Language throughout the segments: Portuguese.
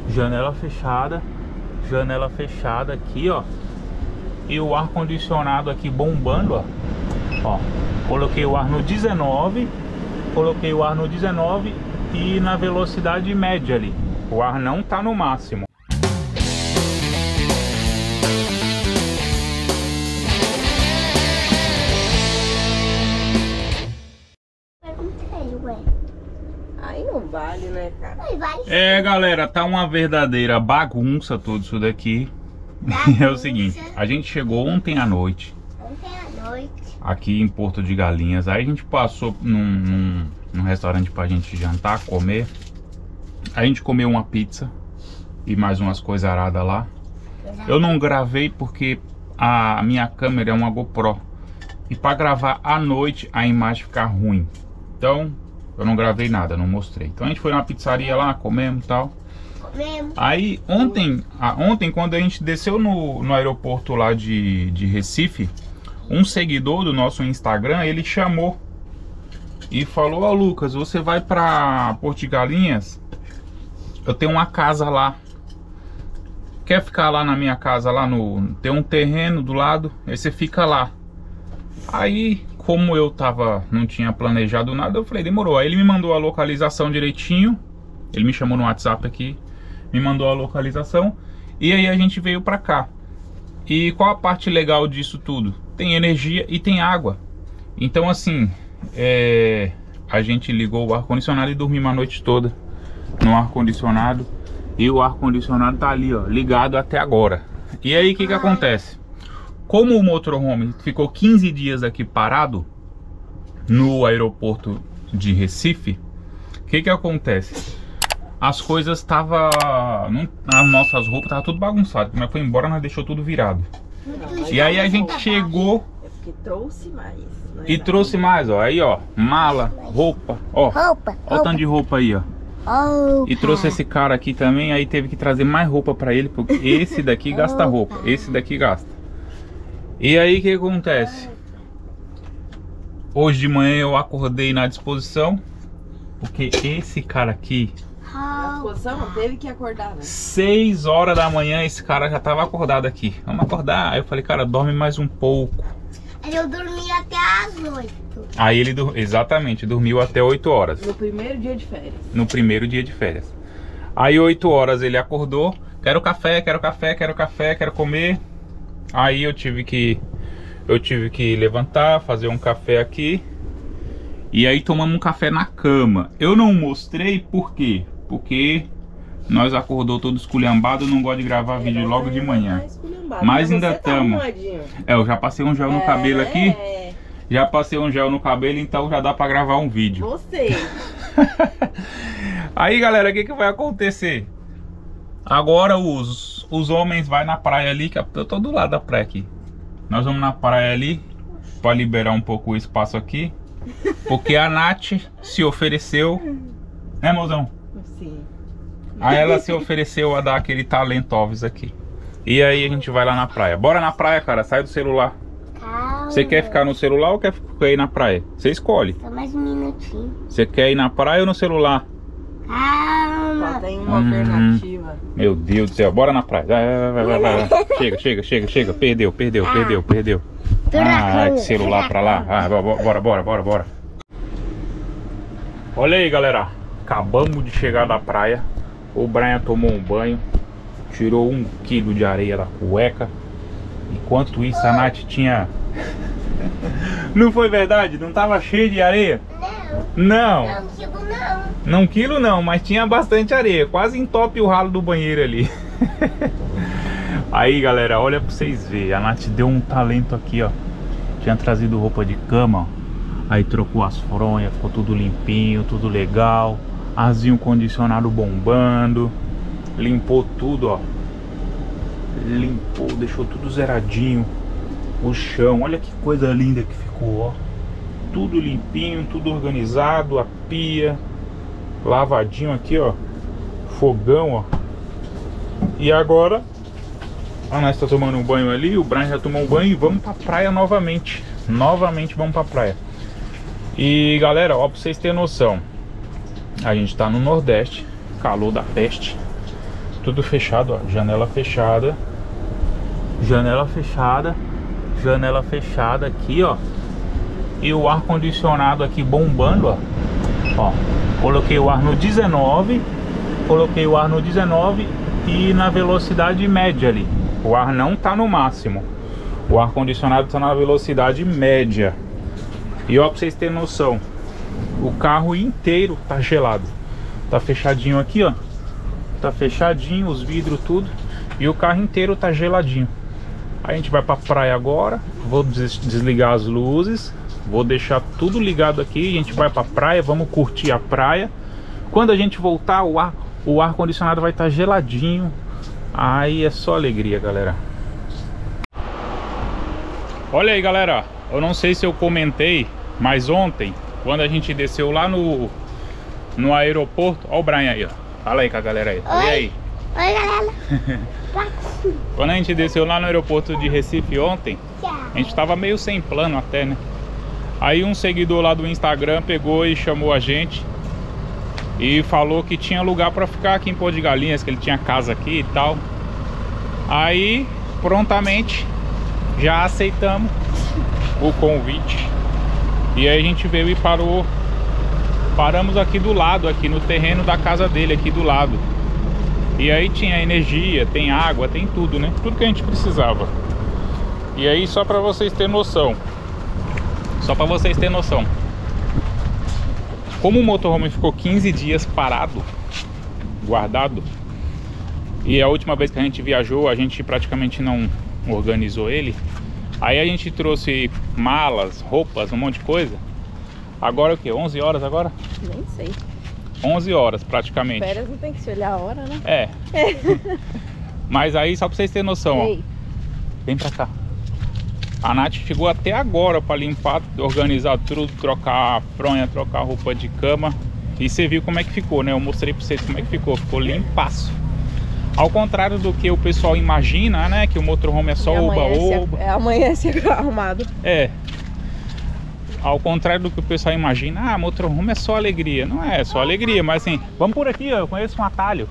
Janela fechada aqui, ó. E o ar condicionado aqui bombando, ó. Ó, coloquei o ar no 19. Coloquei o ar no 19 e na velocidade média ali. O ar não tá no máximo. Aí não vale, né, cara? É, galera, tá uma verdadeira bagunça tudo isso daqui. É o seguinte, a gente chegou ontem à noite aqui em Porto de Galinhas. Aí a gente passou num restaurante pra gente jantar, comer. A gente comeu uma pizza e mais umas coisaradas lá. Eu não gravei porque a minha câmera é uma GoPro. E pra gravar à noite a imagem fica ruim. Então eu não gravei nada, não mostrei. Então a gente foi numa pizzaria lá, comemos e tal. Aí ontem quando a gente desceu no aeroporto lá de Recife, um seguidor do nosso Instagram, ele chamou e falou: ó, Lucas, você vai pra Porto de Galinhas? Eu tenho uma casa lá. Quer ficar lá na minha casa lá tem um terreno do lado, aí você fica lá. Aí, como eu não tinha planejado nada, eu falei, demorou. Aí ele me mandou a localização direitinho. Ele me chamou no WhatsApp aqui, me mandou a localização. E aí a gente veio pra cá. E qual a parte legal disso tudo? Tem energia e tem água. Então assim, a gente ligou o ar-condicionado e dormimos a noite toda no ar-condicionado. E o ar-condicionado tá ali, ó, ligado até agora. E aí o que acontece? Como o motorhome ficou 15 dias aqui parado no aeroporto de Recife, o que acontece? As coisas estavam... As nossas roupas estavam tudo bagunçado. Mas foi embora, nós deixou tudo virado. E aí a gente chegou... É porque trouxe mais. E trouxe mais, ó. Aí, ó, mala, roupa, ó. Ó o tanto de roupa aí, ó. E trouxe esse cara aqui também, aí teve que trazer mais roupa pra ele, porque esse daqui gasta roupa, esse daqui gasta. E aí o que acontece? Hoje de manhã eu acordei na disposição, porque esse cara aqui... Na disposição não teve que acordar, né? 6 horas da manhã esse cara já tava acordado aqui. Vamos acordar. Aí eu falei, cara, dorme mais um pouco. Eu dormi até às 8. Aí ele, exatamente, dormiu até 8 horas. No primeiro dia de férias. No primeiro dia de férias. Aí 8 horas ele acordou. Quero café, quero café, quero café, quero comer. Aí eu tive que levantar, fazer um café aqui. E aí tomamos um café na cama. Eu não mostrei por quê? Porque nós acordou todo esculhambado. Eu não gosto de gravar vídeo logo de manhã. Mas ainda estamos. Eu já passei um gel no cabelo aqui. Já passei um gel no cabelo, então já dá pra gravar um vídeo. Você. Aí galera, o que vai acontecer? Agora os homens vai na praia ali, que eu tô do lado da praia aqui. Nós vamos na praia ali para liberar um pouco o espaço aqui, porque a Nath se ofereceu, né, mozão? Sim. Aí ela se ofereceu a dar aquele talento Alves aqui. E aí a gente vai lá na praia. Bora na praia, cara, sai do celular. Calma. Você quer ficar no celular ou quer ir na praia? Você escolhe. Só mais um minutinho. Você quer ir na praia ou no celular? Calma. Só tem uma alternativa. Meu Deus do céu, bora na praia. Vai. Chega. Perdeu. Ah, que celular pra lá. Ah, bora. Olha aí, galera. Acabamos de chegar da praia. O Brian tomou um banho. Tirou 1 quilo de areia da cueca. Enquanto isso, a Nath tinha... Não foi verdade? Não tava cheio de areia? Não. Não 1 quilo não, mas tinha bastante areia. Quase entope o ralo do banheiro ali. Aí galera, olha pra vocês verem. A Nath deu um talento aqui, ó. Tinha trazido roupa de cama, ó. Aí trocou as fronhas, ficou tudo limpinho, tudo legal. Arzinho condicionado bombando. Limpou tudo, ó. Limpou, deixou tudo zeradinho. O chão, olha que coisa linda que ficou, ó. Tudo limpinho, tudo organizado. A pia lavadinho aqui, ó. Fogão, ó. E agora a Nath tá tomando um banho ali. O Brian já tomou um banho e vamos pra praia novamente. Novamente vamos pra praia. E galera, ó, pra vocês terem noção, a gente tá no Nordeste, calor da peste. tudo fechado, ó. Janela fechada. Janela fechada. Janela fechada aqui, ó. E o ar-condicionado aqui bombando, ó. Ó, coloquei o ar no 19. Coloquei o ar no 19 e na velocidade média ali. O ar não tá no máximo. O ar-condicionado tá na velocidade média. E ó, pra vocês terem noção, o carro inteiro tá gelado. Tá fechadinho aqui, ó. Tá fechadinho, os vidros tudo. E o carro inteiro tá geladinho. A gente vai pra praia agora. Vou desligar as luzes. Vou deixar tudo ligado aqui. A gente vai pra praia, vamos curtir a praia. Quando a gente voltar, o ar-condicionado vai estar geladinho. Aí é só alegria, galera. Olha aí, galera. Eu não sei se eu comentei, mas ontem, quando a gente desceu lá no aeroporto. Olha o Brian aí, ó. Fala aí com a galera aí. Oi. E aí? Oi, galera. Quando a gente desceu lá no aeroporto de Recife ontem, a gente tava meio sem plano até, né? Aí um seguidor lá do Instagram pegou e chamou a gente e falou que tinha lugar pra ficar aqui em Porto de Galinhas, que ele tinha casa aqui e tal. Aí, prontamente, já aceitamos o convite. E aí a gente veio e paramos aqui do lado, aqui no terreno da casa dele, aqui do lado. E aí tinha energia, tem água, tem tudo, né? Tudo que a gente precisava. E aí, só pra vocês terem noção. Só pra vocês terem noção. Como o motorhome ficou 15 dias parado, guardado, e a última vez que a gente viajou, a gente praticamente não organizou ele. Aí a gente trouxe malas, roupas, um monte de coisa. Agora o que? 11 horas agora? Nem sei. 11 horas praticamente. Férias não tem que se olhar a hora, né? É. Mas aí, só pra vocês terem noção, ó. Vem pra cá. A Nath chegou até agora pra limpar, organizar tudo, trocar a fronha, trocar a roupa de cama. E você viu como é que ficou, né? Eu mostrei pra vocês como é que ficou. Ficou limpaço. Ao contrário do que o pessoal imagina, né? Que o motorhome é só oba-oba. Amanhece arrumado. É. Ao contrário do que o pessoal imagina, motorhome é só alegria. Não é só alegria, mas assim, vamos por aqui, ó, eu conheço um atalho.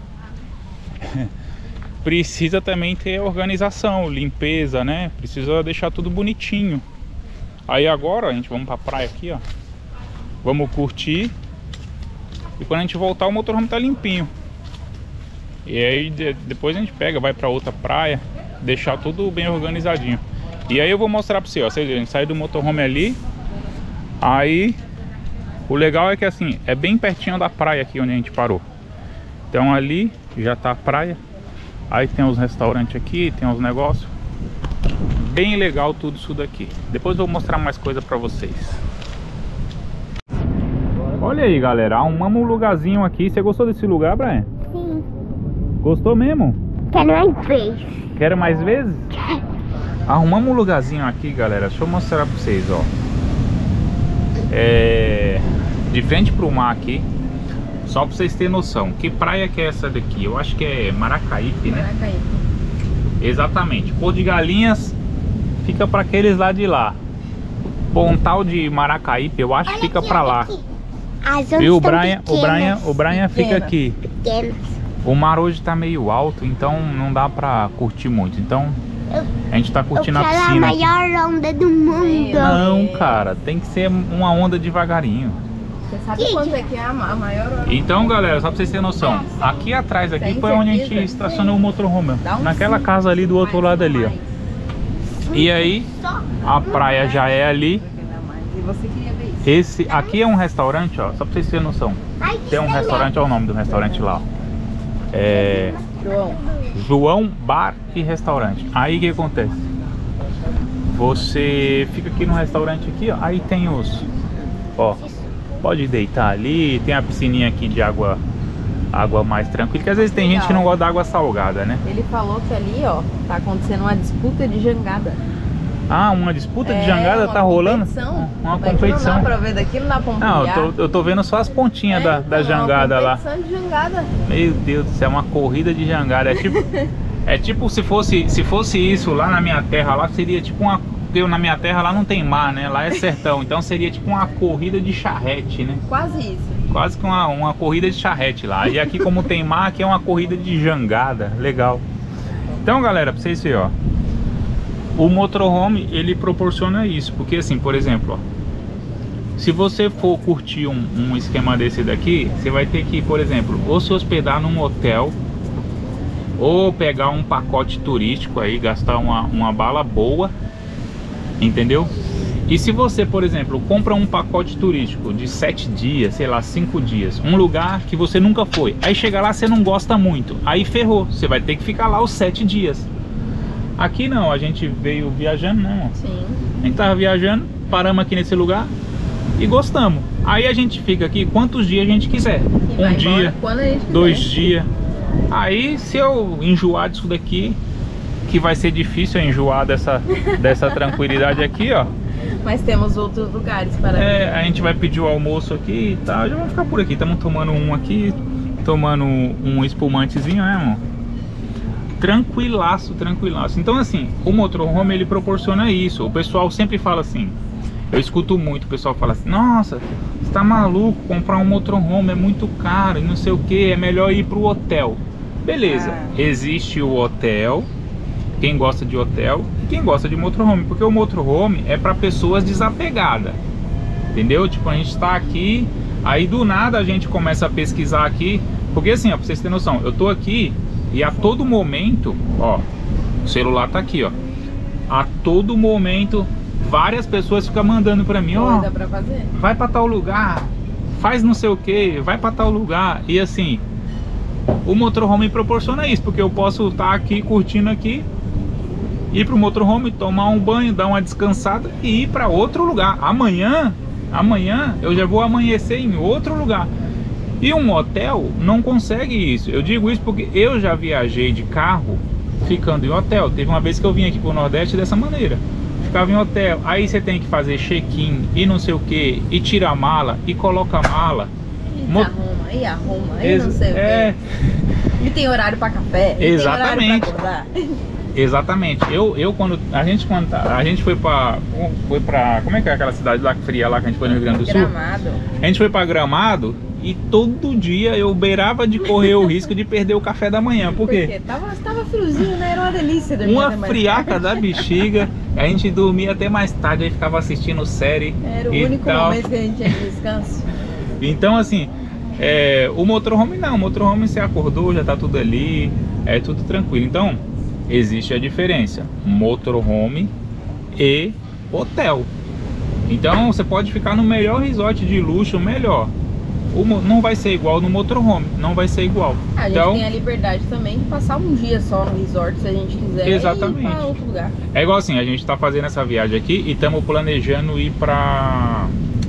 Precisa também ter organização, limpeza, né? Precisa deixar tudo bonitinho. Aí agora a gente vamos pra praia aqui, ó. Vamos curtir. E quando a gente voltar, o motorhome tá limpinho. E aí depois a gente pega, vai pra outra praia, deixar tudo bem organizadinho. E aí eu vou mostrar pra você, ó. A gente sai do motorhome ali. Aí, o legal é que assim, é bem pertinho da praia aqui onde a gente parou. Então ali já tá a praia. Aí tem os restaurantes aqui, tem uns negócios. Bem legal tudo isso daqui. Depois eu vou mostrar mais coisa pra vocês. Olha aí, galera, arrumamos um lugarzinho aqui. Você gostou desse lugar, Brian? Sim. Gostou mesmo? Quero mais vezes. Quer mais vezes? Arrumamos um lugarzinho aqui, galera. Deixa eu mostrar pra vocês, ó. De frente pro mar aqui. Só pra vocês terem noção. Que praia que é essa daqui? Eu acho que é Maracaípe, né? Maracaípe. Exatamente. Porto de Galinhas fica pra aqueles lá de lá. Pontal de Maracaípe, eu acho que fica aqui, pra lá. E o Brian fica aqui. Pequenas. O mar hoje tá meio alto, então não dá pra curtir muito. Então a gente tá curtindo a piscina. A maior onda do mundo. Não, cara, tem que ser uma onda devagarinho. Você sabe quanto é que é a maior onda? Então, galera, só pra vocês terem noção, aqui atrás aqui foi onde a gente estacionou o motorhome. Naquela casa ali do outro lado ali, ó. E aí, a praia já é ali. E você queria ver isso? Esse aqui é um restaurante, ó, só pra vocês terem noção. Tem um restaurante, olha o nome do restaurante lá, ó. João Bar e Restaurante. Aí o que acontece? Você fica aqui no restaurante aqui, ó. Aí tem os, ó, pode deitar ali. Tem a piscininha aqui de água mais tranquila, porque às vezes tem gente que não gosta da água salgada, né? Ele falou que ali, ó, tá acontecendo uma disputa de jangada. Ah, uma disputa de jangada tá rolando? Uma competição. Não dá pra ver daqui, não dá pra ampliar. Não, eu tô vendo só as pontinhas da jangada lá. Uma competição de jangada. Meu Deus do céu, uma corrida de jangada. É tipo se fosse isso lá na minha terra, lá seria tipo uma... Porque na minha terra lá não tem mar, né? Lá é sertão. Então seria tipo uma corrida de charrete, né? Quase isso. quase que uma corrida de charrete lá. E aqui, como tem mar, aqui é uma corrida de jangada, legal. Então, galera, pra vocês verem, ó, o motorhome, ele proporciona isso, porque assim, por exemplo, ó, se você for curtir um esquema desse daqui, você vai ter que, por exemplo, ou se hospedar num hotel, ou pegar um pacote turístico aí, gastar uma bala boa, entendeu? E se você, por exemplo, compra um pacote turístico de 7 dias, sei lá, 5 dias, um lugar que você nunca foi, aí chega lá, você não gosta muito, aí ferrou, você vai ter que ficar lá os 7 dias. Aqui não, a gente veio viajando, né, amor? Sim. A gente tava viajando, paramos aqui nesse lugar e gostamos. Aí a gente fica aqui quantos dias a gente quiser. Um dia, 2 dias. Aí se eu enjoar disso daqui, que vai ser difícil eu enjoar dessa tranquilidade aqui, ó. Mas temos outros lugares para ver. A gente vai pedir o almoço aqui e tal. Já vamos ficar por aqui. Estamos tomando um aqui, tomando um espumantezinho, né, amor? Tranquilaço, tranquilaço. Então assim, o motorhome, ele proporciona isso. O pessoal sempre fala assim, eu escuto muito o pessoal falar assim: nossa, você tá maluco, comprar um motorhome é muito caro e não sei o que, é melhor ir pro hotel. Beleza, existe o hotel, quem gosta de hotel e quem gosta de motorhome, porque o motorhome é para pessoas desapegadas, entendeu? Tipo, a gente tá aqui, aí do nada a gente começa a pesquisar aqui, porque assim, ó, pra vocês terem noção, eu tô aqui e a todo momento, ó, o celular tá aqui, ó, a todo momento várias pessoas ficam mandando pra mim, ó, vai pra tal lugar, faz não sei o que, vai pra tal lugar. E assim, o motorhome proporciona isso, porque eu posso estar aqui curtindo aqui, ir pro motorhome, tomar um banho, dar uma descansada e ir para outro lugar. Amanhã eu já vou amanhecer em outro lugar. E um hotel não consegue isso. Eu digo isso porque eu já viajei de carro ficando em hotel. Teve uma vez que eu vim aqui pro Nordeste dessa maneira. Ficava em hotel, aí você tem que fazer check-in e não sei o que, e tira a mala, e coloca a mala. E arruma, e não sei o que. E tem horário para café. Exatamente. Exatamente. Quando a gente foi pra como é que é aquela cidade lá fria lá que a gente foi no Rio Grande do Sul? Gramado. A gente foi pra Gramado e todo dia eu beirava de correr o risco de perder o café da manhã. Por quê? Porque tava friozinho, né? Era uma delícia dormir. Uma friaca da bexiga. A gente dormia até mais tarde, aí ficava assistindo série. Era o único momento que a gente tinha de descanso. Então assim, o motorhome não, o motorhome você acordou, já tá tudo ali, é tudo tranquilo. Então existe a diferença, motorhome e hotel. Então você pode ficar no melhor resort de luxo, melhor. Não vai ser igual no motorhome, não vai ser igual. A gente tem a liberdade também de passar um dia só no resort, se a gente quiser. Exatamente. Ir pra outro lugar. É igual assim, a gente tá fazendo essa viagem aqui e estamos planejando ir pra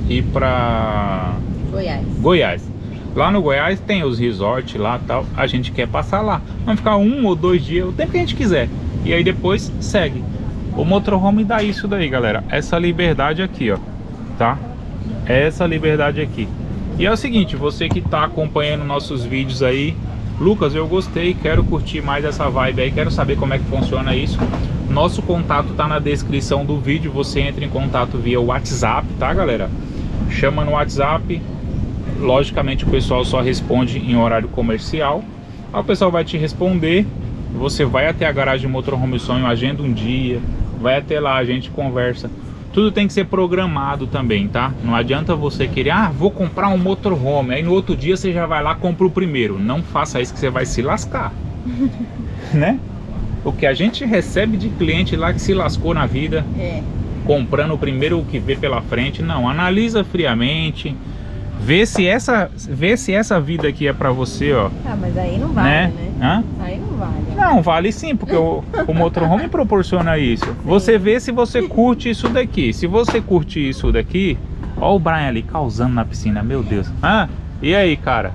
Goiás. Lá no Goiás tem os resorts lá e tal, a gente quer passar lá. Vamos ficar 1 ou 2 dias, o tempo que a gente quiser. E aí depois segue. O motorhome dá isso daí, galera. Essa liberdade aqui, ó, tá? Essa liberdade aqui. E é o seguinte, você que tá acompanhando nossos vídeos aí, Lucas, eu gostei, quero curtir mais essa vibe aí, quero saber como é que funciona isso. Nosso contato tá na descrição do vídeo, você entra em contato via WhatsApp, tá, galera? Chama no WhatsApp, logicamente o pessoal só responde em horário comercial. Aí o pessoal vai te responder, você vai até a garagem Motorhome Sonho, agenda um dia, vai até lá, a gente conversa. Tudo tem que ser programado também, tá? Não adianta você querer, vou comprar um motorhome, aí no outro dia você já vai lá e compra o primeiro. Não faça isso que você vai se lascar. Né? O que a gente recebe de cliente lá que se lascou na vida, comprando o primeiro que vê pela frente. Não, analisa friamente, vê se essa vida aqui é pra você, ó. Mas aí não vale, né? Hã? Aí não vale. Não, vale sim, porque o motorhome proporciona isso. Sim. Você vê se você curte isso daqui. Se você curte isso daqui, ó o Brian ali causando na piscina, meu Deus. E aí, cara?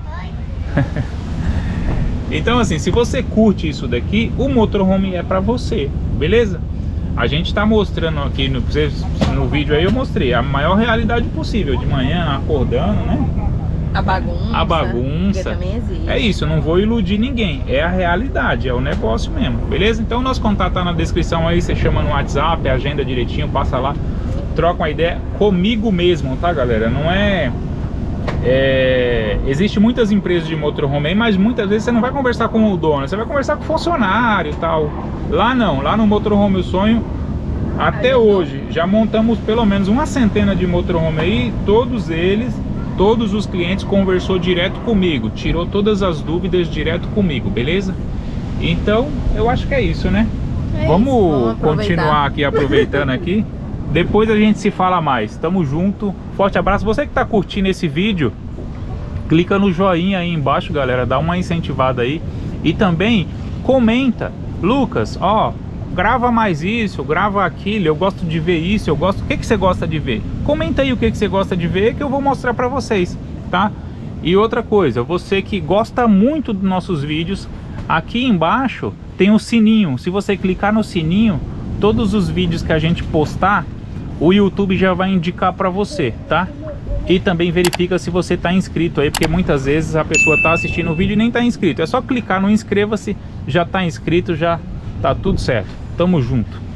Então assim, se você curte isso daqui, o motorhome é pra você, beleza? A gente tá mostrando aqui no vídeo aí, eu mostrei a maior realidade possível, de manhã acordando, né? A bagunça. Também existe. É isso, eu não vou iludir ninguém, é a realidade, é o negócio mesmo, beleza? Então nosso contato tá na descrição aí, você chama no WhatsApp, agenda direitinho, passa lá, troca uma ideia comigo mesmo, tá, galera? Não é Existe muitas empresas de motorhome aí, mas muitas vezes você não vai conversar com o dono, você vai conversar com o funcionário e tal. Lá não, lá no Motorhome O Sonho, até hoje, já montamos pelo menos uma centena de motorhome aí, todos os clientes conversou direto comigo, tirou todas as dúvidas direto comigo, beleza? Então, eu acho que é isso, né? Vamos continuar aqui, aproveitando aqui. Depois a gente se fala mais. Tamo junto. Forte abraço. Você que tá curtindo esse vídeo, clica no joinha aí embaixo, galera. Dá uma incentivada aí. E também comenta. Lucas, ó, grava mais isso, grava aquilo. Eu gosto de ver isso, eu gosto... O que você gosta de ver? Comenta aí o que você gosta de ver, que eu vou mostrar pra vocês, tá? E outra coisa, você que gosta muito dos nossos vídeos, aqui embaixo tem um sininho. Se você clicar no sininho, todos os vídeos que a gente postar, o YouTube já vai indicar para você, tá? E também verifica se você tá inscrito aí, porque muitas vezes a pessoa tá assistindo o vídeo e nem tá inscrito. É só clicar no inscreva-se, já tá inscrito, já tá tudo certo. Tamo junto.